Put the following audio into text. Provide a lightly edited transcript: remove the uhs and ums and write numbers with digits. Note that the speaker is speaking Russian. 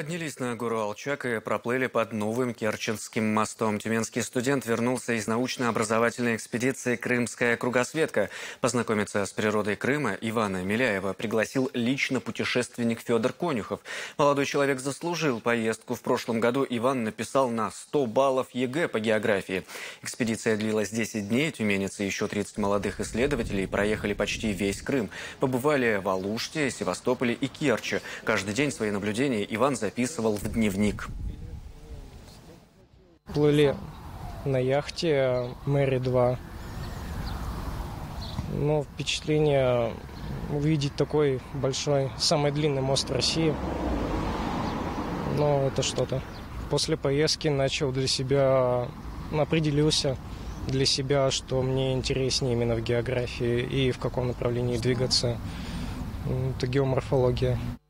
Поднялись на гору Алчак и проплыли под новым Керченским мостом. Тюменский студент вернулся из научно-образовательной экспедиции «Крымская кругосветка». Познакомиться с природой Крыма Ивана Миляева пригласил лично путешественник Федор Конюхов. Молодой человек заслужил поездку. В прошлом году Иван написал на 100 баллов ЕГЭ по географии. Экспедиция длилась 10 дней. Тюменец и еще 30 молодых исследователей проехали почти весь Крым. Побывали в Алуште, Севастополе и Керчи. Каждый день свои наблюдения Иван записывал в дневник. Плыли на яхте Мэри-2. Но впечатление увидеть такой большой, самый длинный мост в России. Но это что-то. После поездки определился для себя, что мне интереснее именно в географии и в каком направлении двигаться. Это геоморфология.